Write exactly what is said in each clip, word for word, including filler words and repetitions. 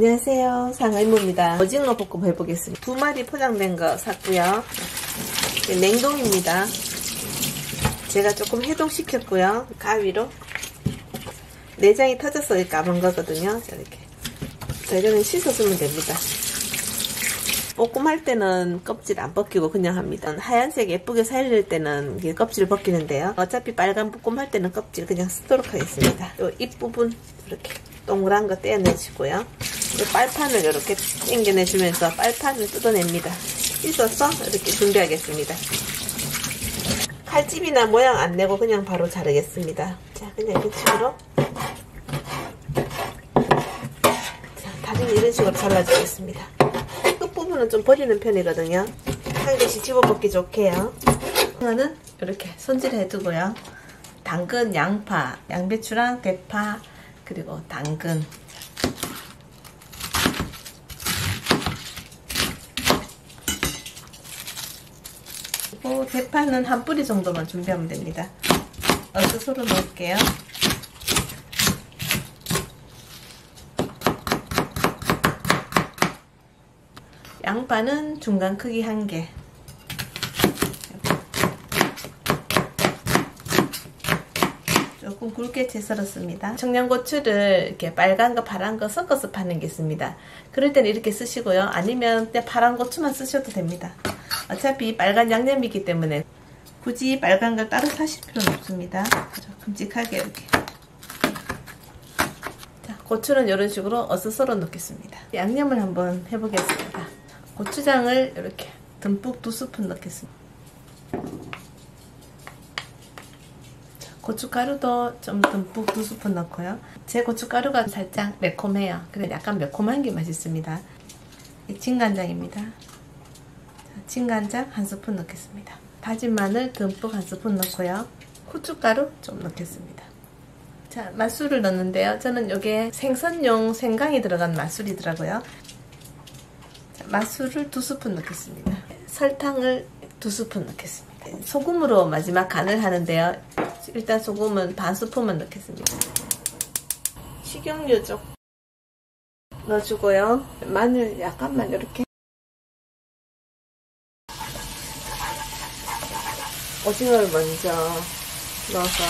안녕하세요, 상의모입니다. 오징어 볶음 해보겠습니다. 두 마리 포장된 거 샀고요. 냉동입니다. 제가 조금 해동시켰고요. 가위로 내장이 터져서 감은 거거든요. 이렇게. 자, 이거는 씻어주면 됩니다. 볶음할 때는 껍질 안 벗기고 그냥 합니다. 하얀색 예쁘게 살릴 때는 껍질을 벗기는데요. 어차피 빨간 볶음할 때는 껍질 그냥 쓰도록 하겠습니다. 이 입부분 이렇게 동그란 거 떼어내시고요. 이 빨판을 이렇게 당겨내주면서 빨판을 뜯어냅니다. 씻어서 이렇게 준비하겠습니다. 칼집이나 모양 안 내고 그냥 바로 자르겠습니다. 자, 그냥 이런 식으로. 자, 다리는 이런 식으로 잘라주겠습니다. 끝부분은 좀 버리는 편이거든요. 한 개씩 집어먹기 좋게요. 이거는 이렇게 손질해두고요. 당근, 양파, 양배추랑 대파, 그리고 당근. 그리고 대파는 한 뿌리 정도만 준비하면 됩니다. 어슷으로 넣을게요. 양파는 중간 크기 한 개. 조금 굵게 채 썰었습니다. 청양고추를 이렇게 빨간 거 파란 거 섞어서 파는 게 있습니다. 그럴 때는 이렇게 쓰시고요. 아니면 그냥 파란 고추만 쓰셔도 됩니다. 어차피 빨간 양념이기 때문에 굳이 빨간 걸 따로 사실 필요는 없습니다. 아주 큼직하게 이렇게. 자, 고추는 이런 식으로 어슷썰어 넣겠습니다. 양념을 한번 해보겠습니다. 고추장을 이렇게 듬뿍 두 스푼 넣겠습니다. 고춧가루도 좀 듬뿍 두 스푼 넣고요. 제 고춧가루가 살짝 매콤해요. 그래서 약간 매콤한 게 맛있습니다. 진간장입니다. 진간장 한 스푼 넣겠습니다. 다진 마늘 듬뿍 한 스푼 넣고요. 후춧가루 좀 넣겠습니다. 자, 맛술을 넣는데요. 저는 이게 생선용 생강이 들어간 맛술이더라고요. 자, 맛술을 두 스푼 넣겠습니다. 설탕을 두 스푼 넣겠습니다. 소금으로 마지막 간을 하는데요. 일단 소금은 반 스푼만 넣겠습니다. 식용유 좀 넣어주고요. 마늘 약간만 이렇게. 오징어를 먼저 넣어서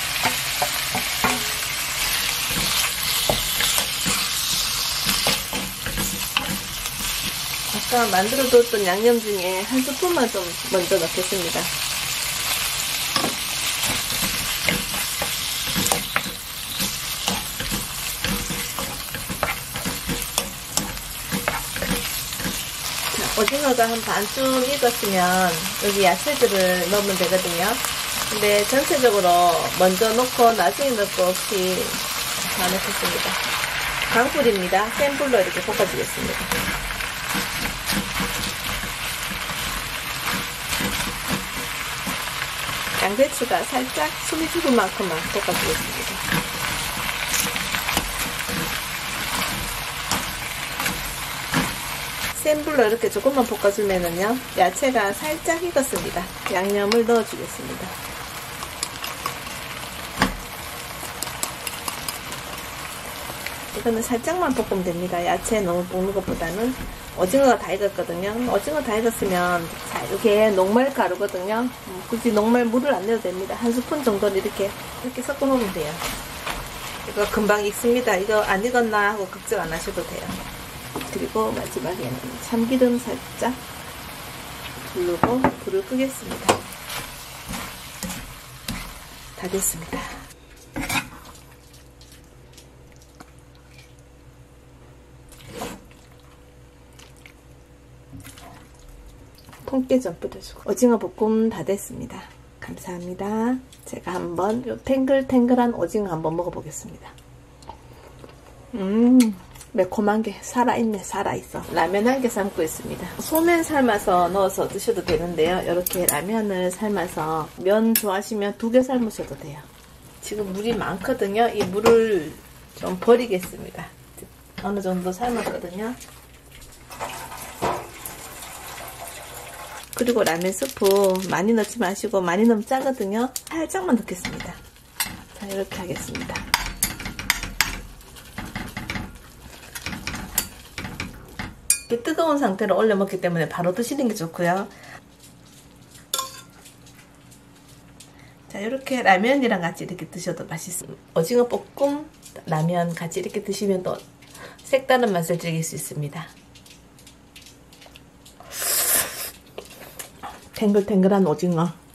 아까 만들어뒀던 양념 중에 한 스푼만 좀 먼저 넣겠습니다. 오징어가 한 반쯤 익었으면 여기 야채들을 넣으면 되거든요. 근데 전체적으로 먼저 넣고 나중에 넣고 없이 다 넣겠습니다. 강불입니다. 센 불로 이렇게 볶아주겠습니다. 양배추가 살짝 숨이 죽을 만큼만 볶아주겠습니다. 센 불로 이렇게 조금만 볶아주면은요, 야채가 살짝 익었습니다. 양념을 넣어주겠습니다. 이거는 살짝만 볶으면 됩니다. 야채 너무 볶는 것보다는. 오징어가 다 익었거든요. 오징어 다 익었으면 자, 이렇게 녹말 가루거든요. 굳이 녹말 물을 안 넣어도 됩니다. 한 스푼 정도는 이렇게 이렇게 섞어 놓으면 돼요. 이거 금방 익습니다. 이거 안 익었나 하고 걱정 안 하셔도 돼요. 그리고 마지막에는 참기름 살짝 두르고 불을 끄겠습니다. 다 됐습니다. 통깨 좀 뿌려주고. 오징어 볶음 다 됐습니다. 감사합니다. 제가 한번 요 탱글탱글한 오징어 한번 먹어보겠습니다. 음, 매콤한 게 살아있네. 살아있어. 라면 한 개 삶고 있습니다. 소면 삶아서 넣어서 드셔도 되는데요. 이렇게 라면을 삶아서 면 좋아하시면 두 개 삶으셔도 돼요. 지금 물이 많거든요. 이 물을 좀 버리겠습니다. 어느 정도 삶았거든요. 그리고 라면 스프 많이 넣지 마시고, 많이 넣으면 짜거든요. 살짝만 넣겠습니다. 자, 이렇게 하겠습니다. 이렇게 뜨거운 상태로 올려 먹기 때문에 바로 드시는 게 좋고요. 자, 이렇게 라면이랑 같이 이렇게 드셔도 맛있습니다. 오징어 볶음, 라면 같이 이렇게 드시면 또 색다른 맛을 즐길 수 있습니다. 탱글탱글한 오징어.